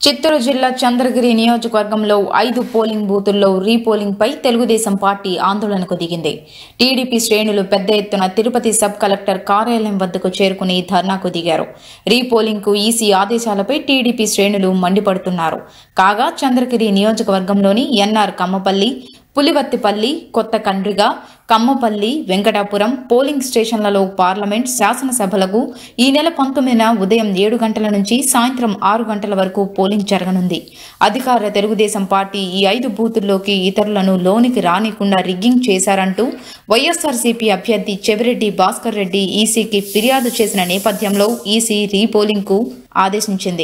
చిత్తూరు జిల్లా చంద్రగిరి నియోజకవర్గంలో 5 పోలింగ్ బూతుల్లో రీపోలింగ్ పై తెలుగుదేశం పార్టీ ఆందోళనకు దిగింది. టీడీపీ శ్రేణులు పెద్ద ఎత్తున తిరుపతి సబ్ కలెక్టర్ కార్యాలయం వద్దకు చేరుకుని ధర్నాకు దిగారు. రీపోలింగ్ కు ఈసీ ఆదేశాలపై టీడీపీ శ్రేణులు మండిపడుతున్నారు. కాగా చంద్రగిరి నియోజకవర్గంలోని ఎన్ఆర్ కమ్మపల్లి, పులివర్తిపల్లి, కొత్త కండ్రిగ, కమ్మపల్లి, వెంకటాపురం పోలింగ్ స్టేషన్లలో పార్లమెంట్, శాసనసభలకు ఈ నెల 19న ఉదయం 7 గంటల నుంచి సాయంత్రం 6 గంటల వరకు పోలింగ్ జరగనుంది. అధికార తెలుగుదేశం పార్టీ ఈ 5 బూతుల్లోకి ఇతరులను లోనికి రానికుండా రిగ్గింగ్ చేశారంటూ వైఎస్ఆర్సీపీ అభ్యర్థి చెవిరెడ్డి భాస్కర్ రెడ్డి ఈసీకి ఫిర్యాదు చేసిన నేపథ్యంలో ఈసీ రీపోలింగ్ కు ఆదేశించింది.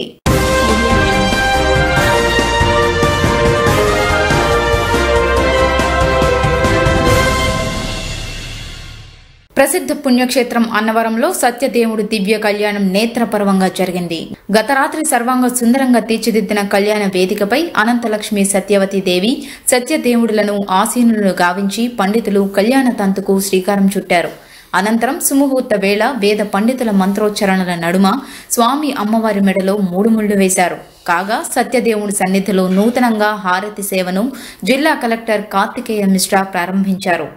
ప్రసిద్ధ పుణ్యక్షేత్రం అన్నవరంలో సత్యదేవుడు దివ్య కళ్యాణం నేత్రపర్వంగా జరిగింది. గత రాత్రి సర్వాంగ సుందరంగా తీర్చిదిద్దిన కళ్యాణ వేదికపై అనంతలక్ష్మి సత్యవతి దేవి, సత్యదేవుడులను ఆసీనులను గావించి పండితులు కళ్యాణ తంతుకు శ్రీకారం చుట్టారు. అనంతరం సుముహూర్త వేళ వేద పండితుల మంత్రోచ్చరణల నడుమ స్వామి అమ్మవారి మెడలో 3 ముళ్లు వేశారు. కాగా సత్యదేవుడి సన్నిధిలో నూతనంగా హారతి సేవను జిల్లా కలెక్టర్ కార్తికేయ మిశ్రా ప్రారంభించారు.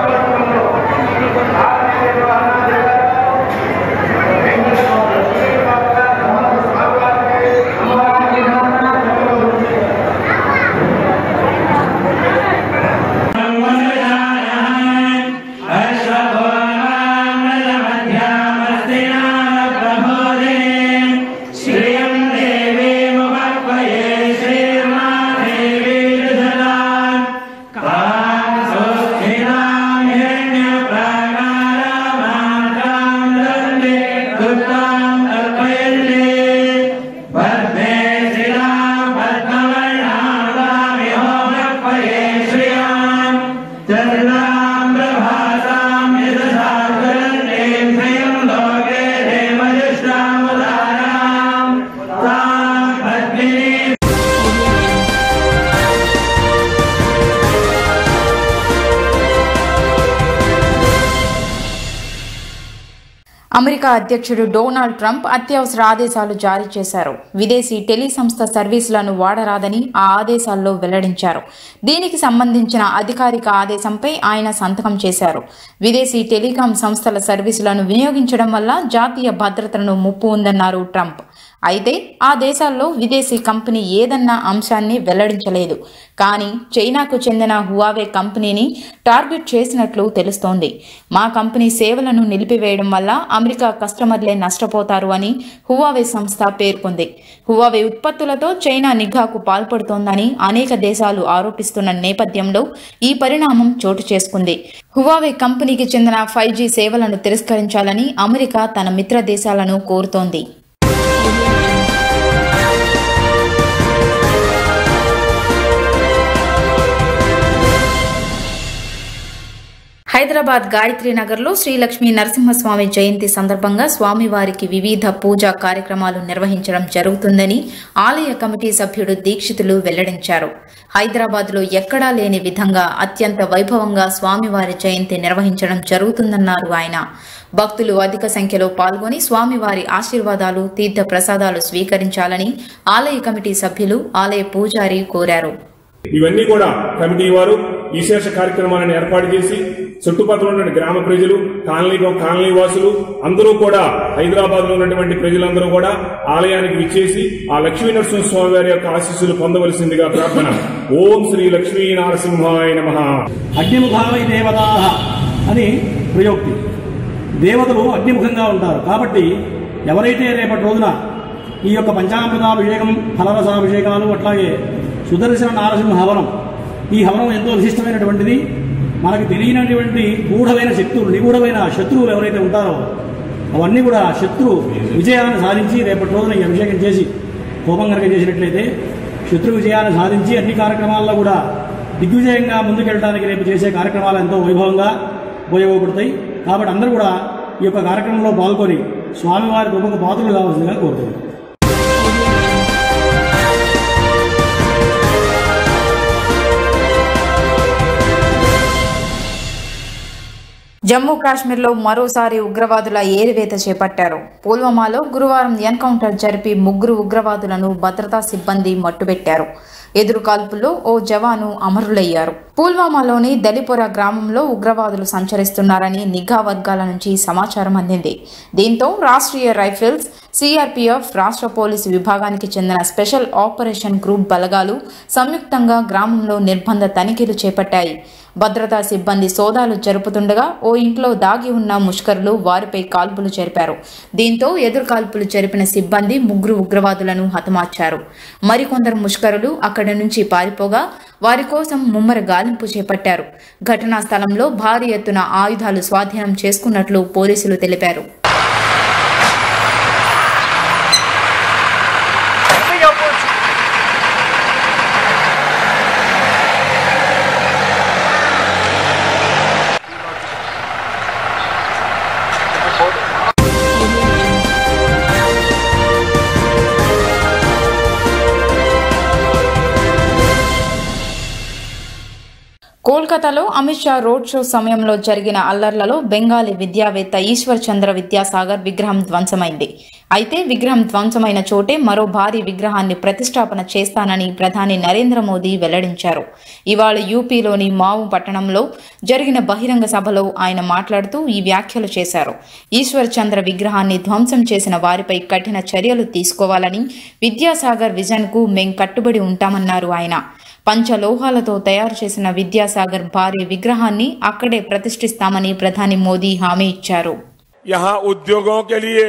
అమెరికా అధ్యక్షుడు డొనాల్డ్ ట్రంప్ అత్యవసర ఆదేశాలు జారీ చేశారు. విదేశీ టెలి సంస్థ సర్వీసులను వాడరాదని ఆ ఆదేశాల్లో వెల్లడించారు. దీనికి సంబంధించిన అధికారిక ఆదేశంపై ఆయన సంతకం చేశారు. విదేశీ టెలికాం సంస్థల సర్వీసులను వినియోగించడం వల్ల జాతీయ భద్రతను ముప్పు ఉందన్నారు ట్రంప్. అయితే ఆ దేశాల్లో విదేశీ కంపెనీ ఏదన్న అంశాన్ని వెల్లడించలేదు. కానీ చైనాకు చెందిన హువావే కంపెనీని టార్గెట్ చేసినట్లు తెలుస్తోంది. మా కంపెనీ సేవలను నిలిపివేయడం వల్ల అమెరికా కస్టమర్లే నష్టపోతారు అని హువావే సంస్థ పేర్కొంది. హువావే ఉత్పత్తులతో చైనా నిఘాకు పాల్పడుతోందని అనేక దేశాలు ఆరోపిస్తున్న నేపథ్యంలో ఈ పరిణామం చోటు చేసుకుంది. హువావే కంపెనీకి చెందిన 5G సేవలను తిరస్కరించాలని అమెరికా తన మిత్ర దేశాలను కోరుతోంది. హైదరాబాద్ గాయత్రి నగర్లో శ్రీలక్ష్మీ నరసింహస్వామి జయంతి సందర్భంగా స్వామివారికి వివిధ పూజా కార్యక్రమాలు నిర్వహించడం జరుగుతుందని ఆలయ కమిటీ సభ్యుడు దీక్షితులు వెల్లడించారు. హైదరాబాద్లో ఎక్కడా లేని విధంగా అత్యంత వైభవంగా స్వామివారి జయంతి నిర్వహించడం జరుగుతుందన్నారు ఆయన. భక్తులు అధిక సంఖ్యలో పాల్గొని స్వామివారి ఆశీర్వాదాలు, తీర్థ ప్రసాదాలు స్వీకరించాలని ఆలయ కమిటీ సభ్యులు, ఆలయ పూజారి కోరారు. ఇవన్నీ కూడా కమిటీ వారు విశేష కార్యక్రమాలను ఏర్పాటు చేసి చుట్టుపక్కల ఉన్న గ్రామ ప్రజలు, కాలనీ వాసులు అందరూ కూడా, హైదరాబాద్ లో ఉన్నటువంటి ప్రజలందరూ కూడా ఆలయానికి విచ్చేసి ఆ లక్ష్మీ నరసింహస్వామి వారి యొక్క ఆశీస్సులు పొందవలసిందిగా ప్రార్థన. ఓం శ్రీ లక్ష్మీ నరసింహాయ నమః. అగ్నిముఖావై దేవతాః అని ప్రయోక్తి. దేవతలు అగ్నిముఖంగా ఉంటారు. కాబట్టి ఎవరైతే రేపటి రోజున ఈ యొక్క పంచామృతాభిషేకం, ఫలరసాభిషేకాలు, అట్లాగే సుదర్శన నారసింహ హవనం, ఈ హవనం ఎంతో విశిష్టమైనటువంటిది. మనకు తెలియనటువంటి గూఢమైన శక్తులు, నిగూఢమైన శత్రువులు ఎవరైతే ఉంటారో అవన్నీ కూడా శత్రు విజయాన్ని సాధించి రేపటి రోజున ఈ అభిషేకం చేసి కోపం కనుక చేసినట్లయితే శత్రు విజయాన్ని సాధించి అన్ని కార్యక్రమాల్లో కూడా దిగ్విజయంగా ముందుకెళ్ళడానికి రేపు చేసే కార్యక్రమాలు ఎంతో వైభవంగా ఉపయోగపడతాయి. కాబట్టి అందరూ కూడా ఈ యొక్క కార్యక్రమంలో పాల్గొని స్వామివారి కృపకు పాత్రలు కావాల్సిందిగా కోరుతున్నారు. జమ్మూ కాశ్మీర్లో మరోసారి ఉగ్రవాదుల ఏరివేత చేపట్టారు. పుల్వామాలో గురువారం ఎన్కౌంటర్ జరిపి 3 ఉగ్రవాదులను భద్రతా సిబ్బంది మట్టుబెట్టారు. ఎదురుకాల్పుల్లో ఓ జవాను అమరులయ్యారు. పుల్వామాలోని దలిపోరా గ్రామంలో ఉగ్రవాదులు సంచరిస్తున్నారని నిఘా వర్గాల నుంచి సమాచారం అందింది. దీంతో రాష్ట్రీయ రైఫిల్స్, సిఆర్పీఎఫ్, రాష్ట్ర పోలీసు విభాగానికి చెందిన స్పెషల్ ఆపరేషన్ గ్రూప్ బలగాలు సంయుక్తంగా గ్రామంలో నిర్బంధ తనిఖీలు చేపట్టాయి. భద్రతా సిబ్బంది సోదాలు జరుపుతుండగా ఓ ఇంట్లో దాగి ఉన్న ముష్కరులు వారిపై కాల్పులు జరిపారు. దీంతో ఎదురుకాల్పులు జరిపిన సిబ్బంది 3 ఉగ్రవాదులను హతమార్చారు. మరికొందరు ముష్కరులు అక్కడి నుంచి పారిపోగా వారి కోసం ముమ్మర గాలింపు చేపట్టారు. ఘటనా స్థలంలో భారీ ఎత్తున ఆయుధాలు స్వాధీనం చేసుకున్నట్లు పోలీసులు తెలిపారు. కోల్కతాలో అమిత్ షా రోడ్ షో సమయంలో జరిగిన అల్లర్లలో బెంగాలీ విద్యావేత్త ఈశ్వర్ చంద్ర విద్యాసాగర్ విగ్రహం ధ్వంసమైంది. అయితే విగ్రహం ధ్వంసమైన చోటే మరో భారీ విగ్రహాన్ని ప్రతిష్టాపన చేస్తానని ప్రధాని నరేంద్ర మోదీ వెల్లడించారు. ఇవాళ యూపీలోని మావు పట్టణంలో జరిగిన బహిరంగ సభలో ఆయన మాట్లాడుతూ ఈ వ్యాఖ్యలు చేశారు. ఈశ్వర్ చంద్ర విగ్రహాన్ని ధ్వంసం చేసిన వారిపై కఠిన చర్యలు తీసుకోవాలని, విద్యాసాగర్ విజన్కు మేం కట్టుబడి ఉంటామన్నారు ఆయన. పంచలోహాలతో తయారు చేసిన విద్యాసాగర్ భారీ విగ్రహాన్ని అక్కడే ప్రతిష్ఠిస్తామని ప్రధాని మోదీ హామీ ఇచ్చారు. यहाँ उद्योगों के लिए,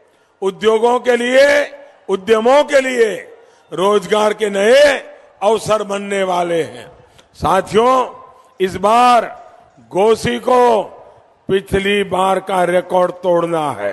उद्यमों के लिए रोजगार के नए अवसर बनने वाले हैं. साथियों, इस बार गोसी को पिछली बार का रिकॉर्ड तोड़ना है.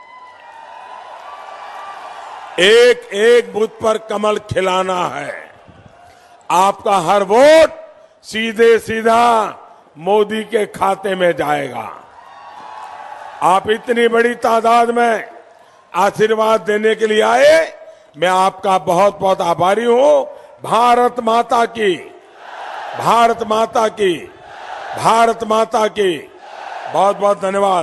एक एक बूथ पर कमल खिलाना है. आपका हर वोट सीधे सीधा मोदी के खाते में जाएगा. आप इतनी बड़ी तादाद में आशीर्वाद देने के लिए आए, मैं आपका बहुत बहुत आभारी हूं. भारत माता की, भारत माता की, भारत माता की बहुत बहुत धन्यवाद.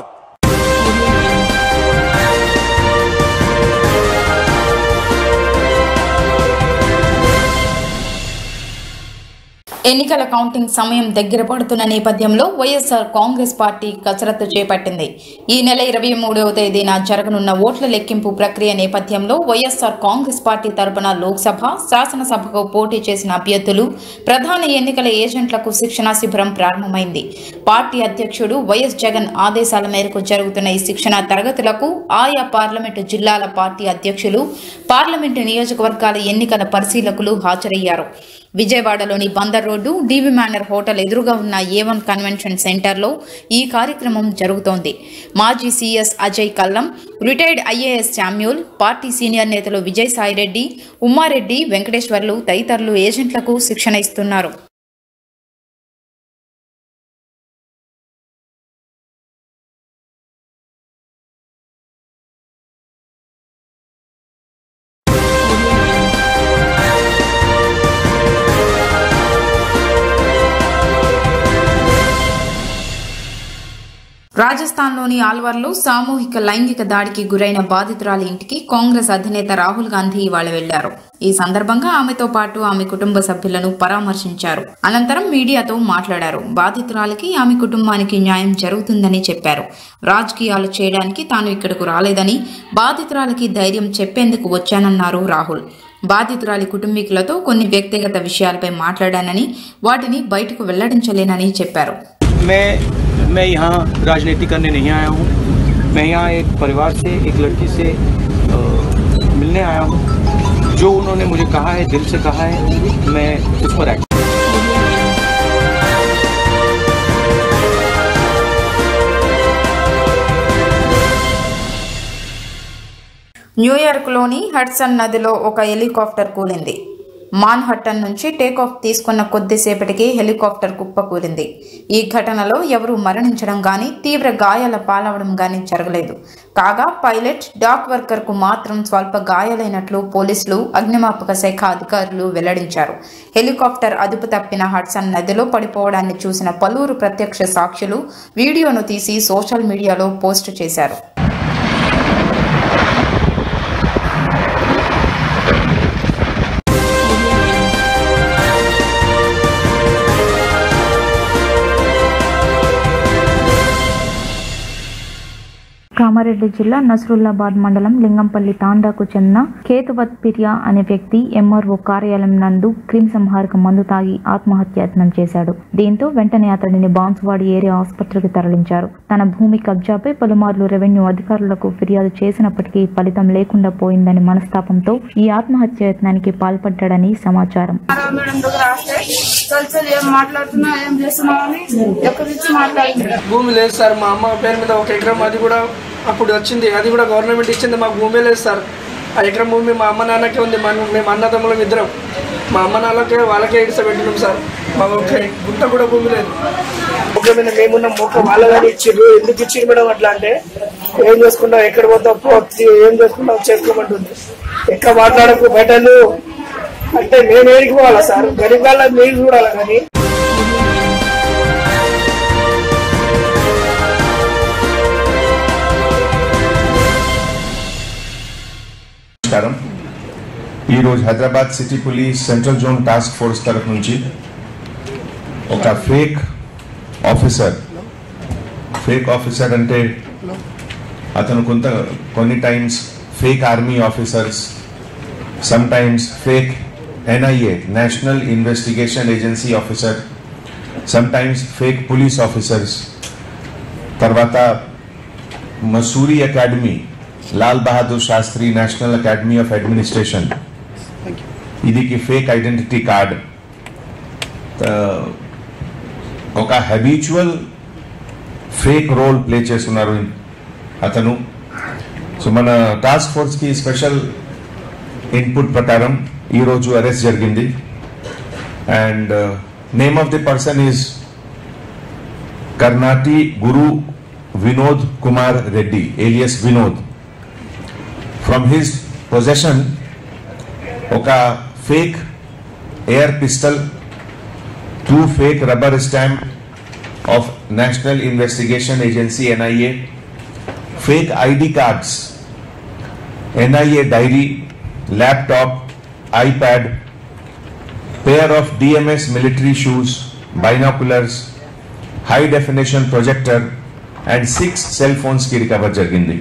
ఎన్నికల కౌంటింగ్ సమయం దగ్గర పడుతున్న నేపథ్యంలో వైఎస్ఆర్ కాంగ్రెస్ పార్టీ కసరత్తు చేపట్టింది. ఈ నెల 23వ తేదీన జరగనున్న ఓట్ల లెక్కింపు ప్రక్రియ నేపథ్యంలో వైఎస్ఆర్ కాంగ్రెస్ పార్టీ తరపున లోక్సభ, శాసనసభకు పోటీ చేసిన అభ్యర్థులు, ప్రధాన ఎన్నికల ఏజెంట్లకు శిక్షణా శిబిరం ప్రారంభమైంది. పార్టీ అధ్యక్షుడు వైఎస్ జగన్ ఆదేశాల మేరకు జరుగుతున్న ఈ శిక్షణా తరగతులకు ఆయా పార్లమెంటు జిల్లాల పార్టీ అధ్యక్షులు, పార్లమెంటు నియోజకవర్గాల ఎన్నికల పరిశీలకులు హాజరయ్యారు. విజయవాడలోని Bandar road, DV manor hotel ఎదురుగా ఉన్న A1 కన్వెన్షన్ సెంటర్లో ఈ కార్యక్రమం జరుగుతోంది. మాజీ CS Ajay Kallam, retired IAS Samuel, party senior నేతలు విజయసాయిరెడ్డి, ఉమ్మారెడ్డి, వెంకటేశ్వర్లు తదితరులు ఏజెంట్లకు శిక్షణ ఇస్తున్నారు. రాజస్థాన్లోని ఆల్వార్లో సామూహిక లైంగిక దాడికి గురైన బాధితురాలి ఇంటికి కాంగ్రెస్ అధినేత రాహుల్ గాంధీ ఇవాళ వెళ్లారు. ఈ సందర్భంగా ఆమెతో పాటు ఆమె కుటుంబ సభ్యులను పరామర్శించారు. అనంతరం మీడియాతో మాట్లాడారు. బాధితురాలికి, ఆమె కుటుంబానికి న్యాయం జరుగుతుందని చెప్పారు. రాజకీయాలు చేయడానికి తాను ఇక్కడకు రాలేదని, బాధితురాలికి ధైర్యం చెప్పేందుకు వచ్చానన్నారు రాహుల్. బాధితురాలి కుటుంబీకులతో కొన్ని వ్యక్తిగత విషయాలపై మాట్లాడానని, వాటిని బయటకు వెల్లడించలేనని చెప్పారు. मैं यहाँ राजनीति करने नहीं आया हूँ. मैं यहाँ एक परिवार से, एक लड़की से मिलने आया हूँ. जो उन्होंने मुझे कहा है, दिल से कहा है, मैं उस पर एक्ट. న్యూయార్క్లోని హడ్సన్ నదిలో ఒక హెలికాప్టర్ కూలింది. మాన్హట్టన్ నుంచి టేకాఫ్ తీసుకున్న కొద్దిసేపటికి హెలికాప్టర్ కుప్పకూలింది. ఈ ఘటనలో ఎవరూ మరణించడం గానీ తీవ్ర గాయాల పాలవడం గానీ జరగలేదు. కాగా పైలట్, డాక్ వర్కర్ కు మాత్రం స్వల్ప గాయాలైనట్లు పోలీసులు, అగ్నిమాపక శాఖ అధికారులు వెల్లడించారు. హెలికాప్టర్ అదుపు తప్పిన హడ్సన్ నదిలో పడిపోవడాన్ని చూసిన పలువురు ప్రత్యక్ష సాక్షులు వీడియోను తీసి సోషల్ మీడియాలో పోస్టు చేశారు. కామారెడ్డి జిల్లా నస్రుల్లాబాద్ మండలం లింగంపల్లి తాండాకు చెందిన కేతువత్ పిరియా అనే వ్యక్తి ఎంఆర్ఓ కార్యాలయం నందు క్రిమిసంహారక మందు తాగి ఆత్మహత్యాయత్నం చేశాడు. దీంతో వెంటనే అతడిని బాన్సువాడి ఏరియా ఆసుపత్రికి తరలించారు. తన భూమి కబ్జాపై పలుమార్లు రెవెన్యూ అధికారులకు ఫిర్యాదు చేసినప్పటికీ ఫలితం లేకుండా పోయిందని మనస్తాపంతో ఈ ఆత్మహత్యాయత్నానికి పాల్పడ్డాడని సమాచారం. భూమి లేదు సార్, మా అమ్మ పేరు మీద 1 ఎకరం, అది కూడా అప్పుడు వచ్చింది, అది కూడా గవర్నమెంట్ ఇచ్చింది, మాకు భూమి లేదు సార్. ఆ ఎకరం భూమి మా అమ్మ నాన్నకే ఉంది, మేము అన్నదమ్ములం ఇద్దరం, మా అమ్మ నాన్నకే వాళ్ళకే ఇడిసబెట్టినాం సార్. మాకు గుంట కూడా భూమి లేదు. ముఖ్యమైన మేమున్న మొక్క వాళ్ళ కానీ ఇచ్చిండ్రు. ఎందుకు ఇచ్చిండు మేడం అట్లా అంటే, ఏం చేసుకుంటావు, ఎక్కడ పోతావు, ఏం చేసుకుంటావు చేసుకోమంటుంది. ఎక్కడ మాట్లాడకు బయటలు అంటే మేము ఏడికి పోవాలా సార్? గరీబ్ వాళ్ళ మీరు చూడాలా కానీ. ఈ రోజు Hyderabad city police central zone task force తరఫు నుంచి ఒక ఫేక్ ఆఫీసర్ అంటే అతను కొన్ని times fake army officers, some times fake NIA national investigation agency officer, some times fake police officers, తర్వాత Mussoorie academy, Lal Bahadur Shastri national academy of administration, ఇదికి ఫేక్ ఐడెంటిటీ కార్డ్, ఒక habitual fake role play చేస్తున్నారు అతను. So మన task force కి special input ప్రకారం ఈ రోజు అరెస్ట్ జరిగింది. And name of the person is Karnati Guru Vinod Kumar Reddy alias Vinod. From his possession ఒక fake air pistol, 2 fake rubber stamp of National Investigation Agency NIA, fake ID cards, NIA diary, laptop, iPad, pair of DMS military shoes, binoculars, high definition projector and 6 cell phones ki recover jarigindi.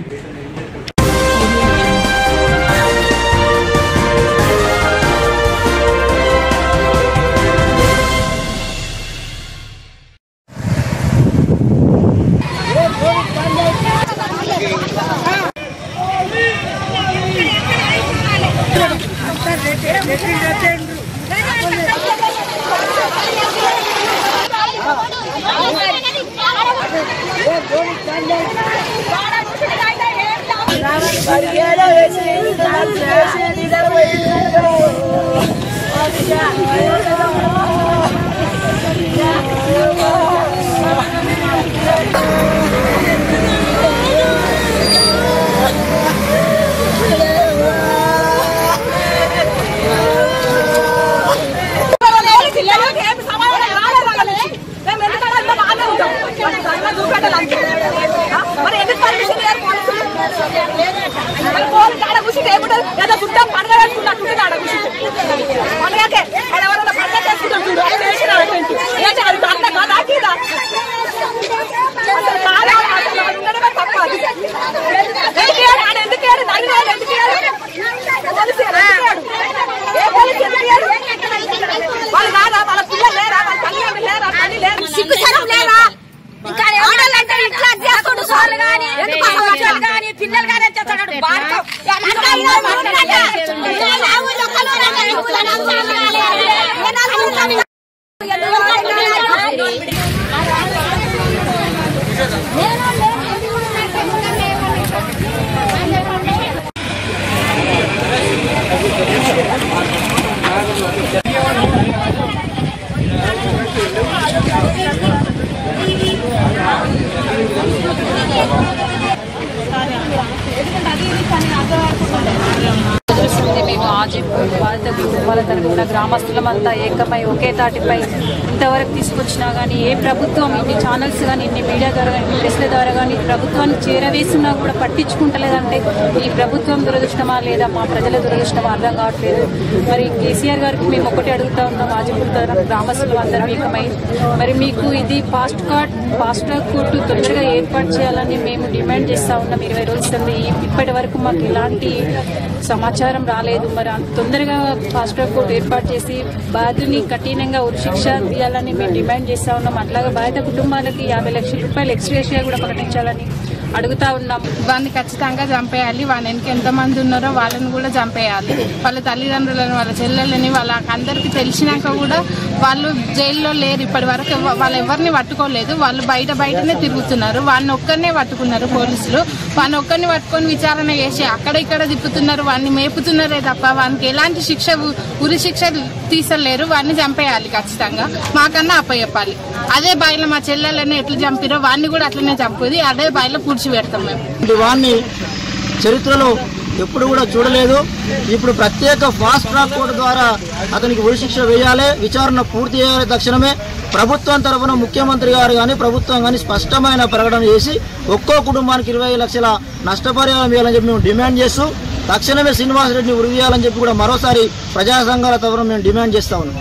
కుటుంబాల తరఫున గ్రామస్తులమంతా ఏకమై ఒకే తాటిపై ఇంతవరకు తీసుకొచ్చినా కానీ ఏ ప్రభుత్వం ఇన్ని channels కానీ ఇన్ని మీడియా ద్వారా కానీ ప్రెస్ల ద్వారా కానీ ప్రభుత్వానికి చేరవేసినా కూడా పట్టించుకుంటలేదంటే ఈ ప్రభుత్వం దురదృష్టమా లేదా మా ప్రజల దురదృష్టమా అర్థం కావట్లేదు. మరి కేసీఆర్ గారికి మేము ఒకటి అడుగుతా ఉన్నాం, ఆజపూర్ గ్రామస్తులు అందరం ఏకమై మరి మీకు ఇది ఫాస్ట్ ట్రాక్ కోర్టు తొందరగా ఏర్పాటు చేయాలని మేము డిమాండ్ చేస్తూ ఉన్నాం. 20 రోజులు ఇప్పటి వరకు మాకు ఎలాంటి సమాచారం రాలేదు. మరి తొందరగా ఫాస్ట్ ట్రాక్ కోర్టు ఏర్పాటు చేసి బాధ్యుని కఠినంగా ఉరిశిక్ష తీయాలని మేము డిమాండ్ చేస్తూ ఉన్నాం. అట్లాగే బాధిత కుటుంబాలకి 50 లక్షల రూపాయలు ఎక్స్గ్రేషియా కూడా ప్రకటించాలని అడుగుతా ఉన్నాం. వాడిని ఖచ్చితంగా చంపేయాలి. వాని వెనక ఎంతమంది ఉన్నారో వాళ్ళని కూడా చంపేయాలి. వాళ్ళ తల్లిదండ్రులను, వాళ్ళ చెల్లెళ్ళని, వాళ్ళందరికీ తెలిసినాక కూడా వాళ్ళు జైల్లో లేరు. ఇప్పటి వరకు వాళ్ళు ఎవరిని పట్టుకోలేదు. వాళ్ళు బయటనే తిరుగుతున్నారు. వాడిని ఒక్కరినే పట్టుకున్నారు పోలీసులు. వాడిని ఒక్కరిని పట్టుకొని విచారణ చేసి అక్కడ ఇక్కడ తిప్పుతున్నారు. వాడిని మేపుతున్నారే తప్ప వానికి ఎలాంటి శిక్ష, ఉరి శిక్ష తీసలేరు. వాడిని చంపేయాలి ఖచ్చితంగా. మాకన్నా అప్పచెప్పాలి. అదే బాయిలో మా చెల్లెళ్ళని ఎట్లా చంపిరో వాడిని కూడా అట్లనే చంపుది. అదే బాయిలో పూడ్చిపెడతాం మేము. వాడిని చరిత్రలో ఎప్పుడు కూడా చూడలేదు. ఇప్పుడు ప్రత్యేక ఫాస్ట్ ట్రాక్ కోర్టు ద్వారా అతనికి ఉరిశిక్ష వేయాలి, విచారణ పూర్తి చేయాలి. తక్షణమే ప్రభుత్వం తరఫున ముఖ్యమంత్రి గారు కానీ ప్రభుత్వం కానీ స్పష్టమైన ప్రకటన చేసి ఒక్కో కుటుంబానికి 20 లక్షల నష్టపరిహారం ఇవ్వాలని చెప్పి మేము డిమాండ్ చేస్తూ తక్షణమే శ్రీనివాసరెడ్డిని ఉరి తీయాలని చెప్పి కూడా మరోసారి ప్రజా సంఘాల తరఫున మేము డిమాండ్ చేస్తా ఉన్నాం.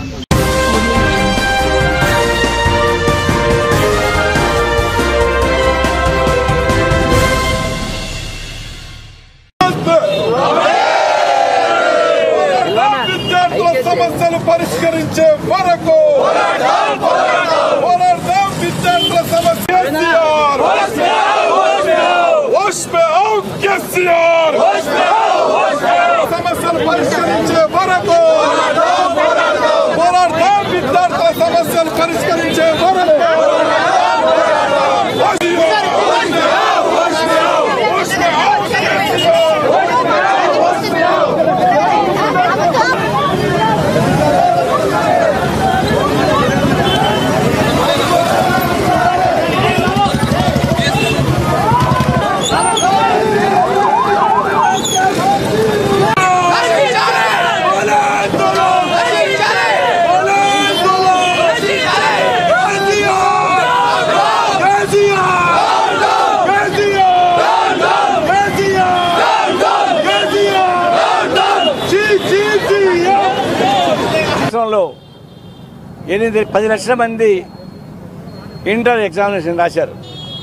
సమస్యలు పరిష్కరించే వరకు విద్యార్థుల సమస్యలు పరిష్కరించే వరకు పోరాడతాం. విద్యార్థుల సమస్యలు పరిష్కరించే వరకు సంవత్సరంలో 10 లక్షల మంది ఇంటర్ ఎగ్జామినేషన్ రాశారు.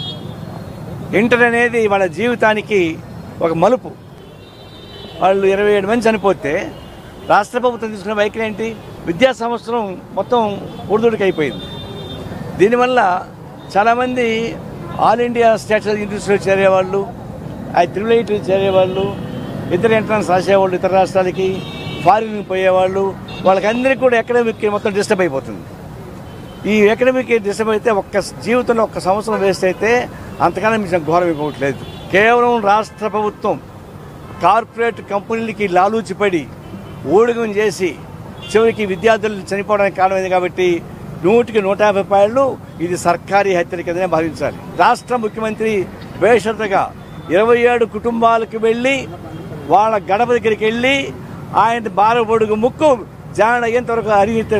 ఇంటర్ అనేది వాళ్ళ జీవితానికి ఒక మలుపు. వాళ్ళు 27 మంది చనిపోతే రాష్ట్ర ప్రభుత్వం తీసుకున్న వైఖరి ఏంటి? విద్యా సంవత్సరం మొత్తం ఉడుదుడికి అయిపోయింది. దీనివల్ల చాలామంది ఆల్ ఇండియా స్టేట్ యూనివర్సిటీలో చేరేవాళ్ళు, IIIT చేరేవాళ్ళు, ఇతర ఎంట్రన్స్ రాసేవాళ్ళు, ఇతర రాష్ట్రాలకి ఫారిన్ పోయేవాళ్ళు, వాళ్ళకందరికీ కూడా ఎకడమిక్ మొత్తం డిస్టర్బ్ అయిపోతుంది. ఈ ఎకడమిక్ డిస్టర్బ్ అయితే జీవితంలో ఒక్క సంవత్సరం వేస్ట్ అయితే అంతకన్నా మీకు ఘోరం ఇవ్వట్లేదు. కేవలం రాష్ట్ర ప్రభుత్వం కార్పొరేట్ కంపెనీలకి లాలూచిపడి ఊడిగం చేసి చివరికి విద్యార్థులు చనిపోవడానికి కారణమైంది. కాబట్టి 100కి 150 రూపాయలు ఇది సర్కారీ హత్యల కిందనే భావించాలి. రాష్ట్ర ముఖ్యమంత్రి బేషరతుగా 27 కుటుంబాలకు వెళ్ళి వాళ్ళ గడప దగ్గరికి వెళ్ళి ఆయన బారబొడుగు ముక్కు జాయిన్ అయ్యేంత వరకు అరిగితే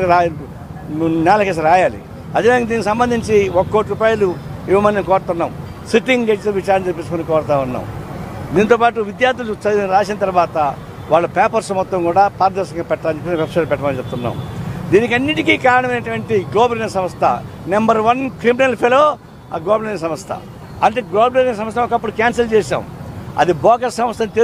నేలకేసి రాయాలి. అదేవిధంగా దీనికి సంబంధించి 1 కోటి రూపాయలు ఇవ్వమని కోరుతున్నాం. సిట్టింగ్ జడ్జితో విచారణ చేపించుకుని కోరుతా ఉన్నాం. దీంతోపాటు విద్యార్థులు రాసిన తర్వాత వాళ్ళ పేపర్స్ మొత్తం కూడా పారదర్శకంగా పెట్టాలని చెప్పి వెబ్సైట్ పెట్టమని చెప్తున్నాం. దీనికి అన్నిటికీ కారణమైనటువంటి గ్లోబల్ సంస్థ నెంబర్ 1 క్రిమినల్ ఫెలో ఆ గ్లోబల్ సంస్థ. అంటే గ్లోబల్ సంస్థ ఒకప్పుడు క్యాన్సిల్ చేశాం. అది బోగస్ సంస్థ అని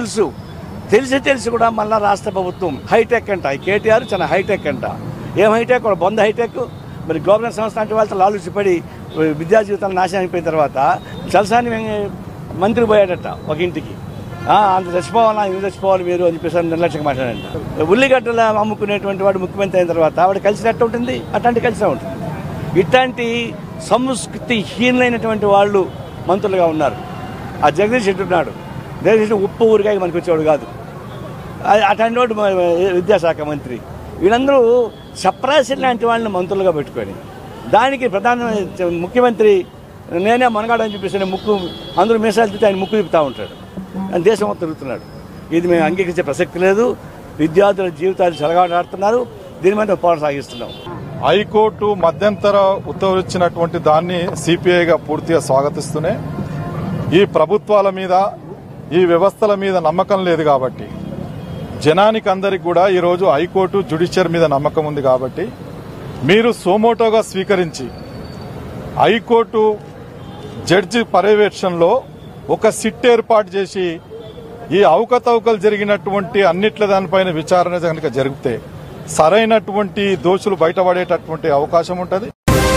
తెలిసి కూడా మళ్ళీ రాష్ట్ర ప్రభుత్వం హైటెక్ అంట. ఈ కేటీఆర్ చాలా హైటెక్ అంట. ఏం హైటెక్? ఒక బొంద హైటెక్. మరి గవర్నమెంట్ సంస్థ అంటే వాళ్ళతో లాలూచిపడి విద్యా జీవితాలు నాశనం అయిపోయిన తర్వాత చలసాని మంత్రి పోయాడట ఒక ఇంటికి. అంత చచ్చిపోవాలా, ఇది చచ్చిపోవాలి మీరు అని చెప్పేసి నిర్లక్ష్యంగా మాట్లాడంట. ఉల్లిగడ్డలు అమ్ముకునేటువంటి వాడు ముఖ్యమంత్రి అయిన తర్వాత వాడు కలిసినట్టు ఉంటుంది, అట్లాంటి కలిసే ఉంటుంది. ఇట్లాంటి సంస్కృతి హీనులైనటువంటి వాళ్ళు మంత్రులుగా ఉన్నారు. ఆ జగదీష్ రెడ్డి ఉన్నాడు. జగదీష్ రెడ్డి ఉప్పు ఊరికాయ మనకి వచ్చేవాడు కాదు. అట్లాంటి వాడు విద్యాశాఖ మంత్రి. వీళ్ళందరూ చప్రాసి లాంటి వాళ్ళని మంత్రులుగా పెట్టుకొని దానికి ప్రధాన ముఖ్యమంత్రి నేనే మనగాడని చెప్పేసి ముక్కు అందరూ మీసాలు తిట్టి ఆయన ముక్కు తిప్పుతూ ఉంటాడు. దేశం మొత్తం తిరుగుతున్నాడు. ఇది మేము అంగీకరించే ప్రసక్తి లేదు. విద్యార్థుల జీవితాలు చెలగాడుతున్నారు. దీని మీద పోరాటం సాగిస్తున్నాం. హైకోర్టు మధ్యంతర ఉత్తర్వులు ఇచ్చినటువంటి దాన్ని సిపిఐగా పూర్తిగా స్వాగతిస్తూనే ఈ ప్రభుత్వాల మీద ఈ వ్యవస్థల మీద నమ్మకం లేదు కాబట్టి జనానికి అందరికి కూడా ఈరోజు హైకోర్టు జ్యుడిషియరీ మీద నమ్మకం ఉంది కాబట్టి మీరు సోమోటోగా స్వీకరించి హైకోర్టు జడ్జి పర్యవేక్షణలో ఒక సిట్ ఏర్పాటు చేసి ఈ అవకతవకలు జరిగినటువంటి అన్నిట్ల దానిపైన విచారణ కనుక జరిగితే సరైనటువంటి దోషులు బయటపడేటటువంటి అవకాశం ఉంటుంది.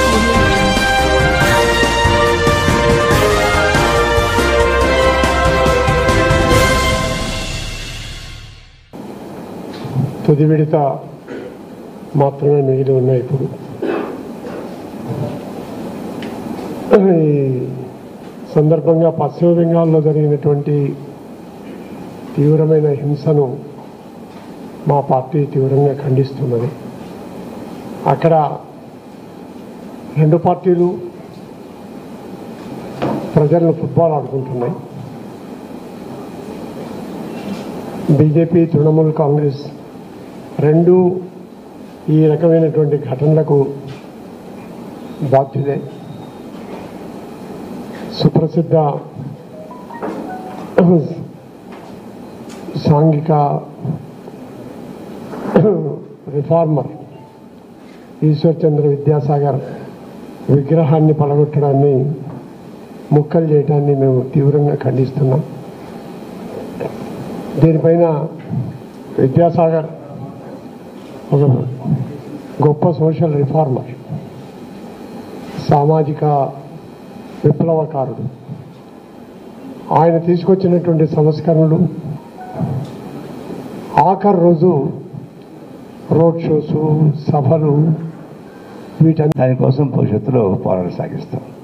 తుది విడత మాత్రమే మిగిలి ఉన్నాయి. ఇప్పుడు ఈ సందర్భంగా పశ్చిమ బెంగాల్లో జరిగినటువంటి తీవ్రమైన హింసను మా పార్టీ తీవ్రంగా ఖండిస్తున్నది. అక్కడ రెండు పార్టీలు ప్రజలను ఫుట్బాల్ ఆడుకుంటున్నాయి. బీజేపీ, తృణమూల్ కాంగ్రెస్ రెండు ఈ రకమైనటువంటి ఘటనలకు బాధ్యులే. సుప్రసిద్ధ సాంఘిక రిఫార్మర్ ఈశ్వర్ చంద్ర విద్యాసాగర్ విగ్రహాన్ని పడగొట్టడాన్ని, ముక్కలు చేయడాన్ని మేము తీవ్రంగా ఖండిస్తున్నాం. దీనిపైన విద్యాసాగర్ ఒక గొప్ప సోషల్ రిఫార్మర్, సామాజిక విప్లవకారుడు. ఆయన తీసుకొచ్చినటువంటి సంస్కరణలు ఆఖరి రోజు రోడ్ షోస్, సభలు, వీటన్ని దానికోసం భవిష్యత్తులో పోరాటం సాగిస్తాం.